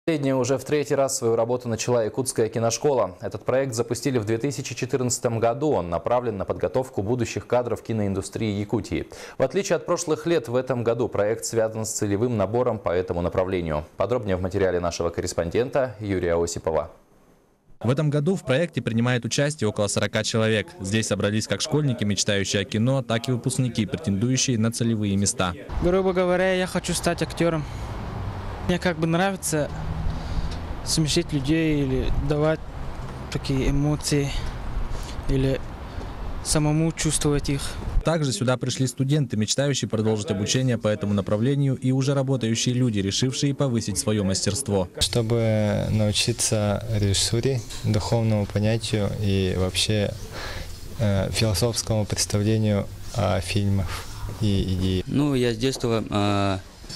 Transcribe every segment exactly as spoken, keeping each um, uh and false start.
Последняя уже в третий раз свою работу начала Якутская киношкола. Этот проект запустили в две тысячи четырнадцатом году. Он направлен на подготовку будущих кадров киноиндустрии Якутии. В отличие от прошлых лет, в этом году проект связан с целевым набором по этому направлению. Подробнее в материале нашего корреспондента Юрия Осипова. В этом году в проекте принимает участие около сорока человек. Здесь собрались как школьники, мечтающие о кино, так и выпускники, претендующие на целевые места. Грубо говоря, я хочу стать актером. Мне как бы нравится смешить людей или давать такие эмоции, или самому чувствовать их. Также сюда пришли студенты, мечтающие продолжить обучение по этому направлению, и уже работающие люди, решившие повысить свое мастерство. Чтобы научиться режиссуре, духовному понятию и вообще э, философскому представлению о фильмах и идеях. Ну, я с детства э,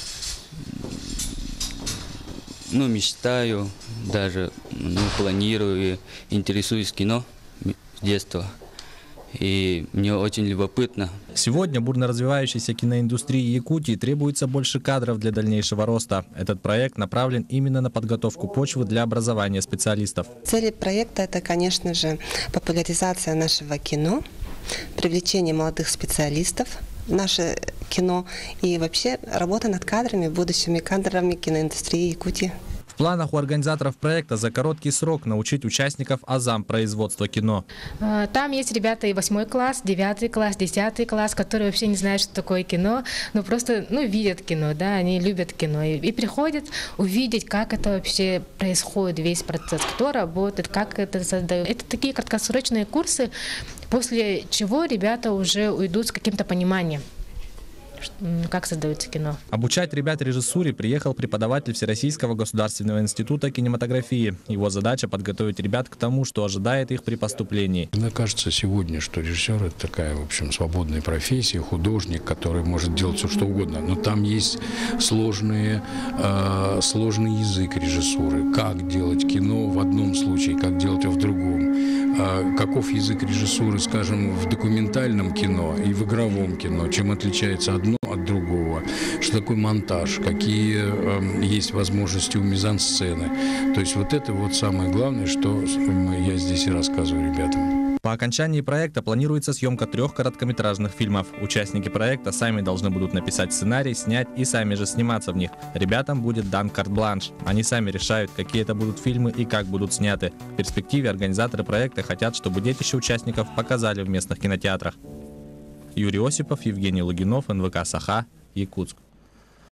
ну, мечтаю, даже ну, планирую, интересуюсь кино с детства. И мне очень любопытно. Сегодня бурно развивающейся киноиндустрии Якутии требуется больше кадров для дальнейшего роста. Этот проект направлен именно на подготовку почвы для образования специалистов. Цель проекта – это, конечно же, популяризация нашего кино, привлечение молодых специалистов в наше кино и вообще работа над кадрами, будущими кадрами киноиндустрии Якутии. В планах у организаторов проекта за короткий срок научить участников азам производства кино. Там есть ребята и восьмой класс, девятый класс, десятый класс, которые вообще не знают, что такое кино, но просто ну, видят кино, да, они любят кино и, и приходят увидеть, как это вообще происходит, весь процесс, кто работает, как это создает. Это такие краткосрочные курсы, после чего ребята уже уйдут с каким-то пониманием, как создается кино. Обучать ребят режиссуре приехал преподаватель Всероссийского государственного института кинематографии. Его задача — подготовить ребят к тому, что ожидает их при поступлении. Мне кажется сегодня, что режиссер — это такая, в общем, свободная профессия, художник, который может делать все, что угодно. Но там есть сложные, э, сложный язык режиссуры. Как делать кино в одном случае, как делать его в другом. Э, каков язык режиссуры, скажем, в документальном кино и в игровом кино, чем отличается одно от другого, что такое монтаж, какие э, есть возможности у мизансцены. То есть вот это вот самое главное, что я здесь и рассказываю ребятам. По окончании проекта планируется съемка трех короткометражных фильмов. Участники проекта сами должны будут написать сценарий, снять и сами же сниматься в них. Ребятам будет дан карт-бланш. Они сами решают, какие это будут фильмы и как будут сняты. В перспективе организаторы проекта хотят, чтобы детище участников показали в местных кинотеатрах. Юрий Осипов, Евгений Логинов, эн вэ ка «Саха», Якутск.